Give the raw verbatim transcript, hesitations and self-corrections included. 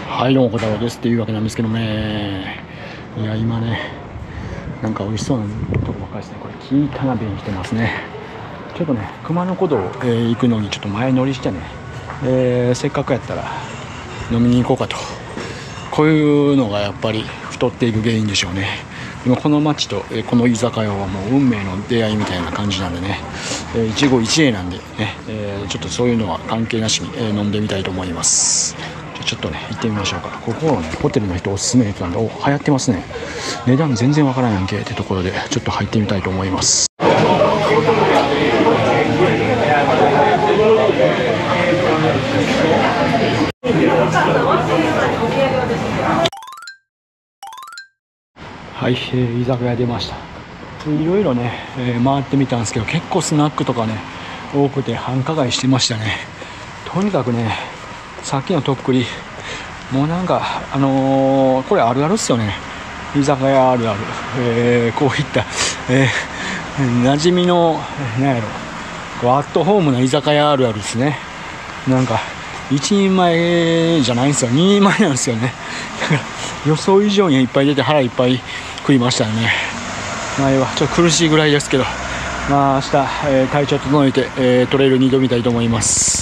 はい、どうも小太郎ですっていうわけなんですけどね、いや今ねなんか美味しそうなとこばっかりですね。これ紀伊田辺に来てますね。ちょっとね熊野古道、えー、行くのにちょっと前乗りしてね、えー、せっかくやったら飲みに行こうかと。こういうのがやっぱり太っていく原因でしょうね。でもこの町と、えー、この居酒屋はもう運命の出会いみたいな感じなんでね、えー、一期一会なんでね、えー、ちょっとそういうのは関係なしに、えー、飲んでみたいと思います。ちょっとね行ってみましょうか。ここはねホテルの人おすすめのやつなんで、お流行ってますね。値段全然わからないんけってところでちょっと入ってみたいと思います。はい、えー、居酒屋出ました。いろいろね、えー、回ってみたんですけど、結構スナックとかね多くて繁華街してましたね。とにかくねさっきのとっくりもうなんかあのー、これあるあるっすよね。居酒屋あるある、えー、こういった、えー、馴染みのなんやろこうアットホームな居酒屋あるあるですね。なんか一人前じゃないんですよ、二人前なんですよね。だから予想以上にいっぱい出て腹いっぱい食いましたね。前はちょっと苦しいぐらいですけど、まあ明日、えー、体調整えて、えー、トレイルに挑みたいと思います。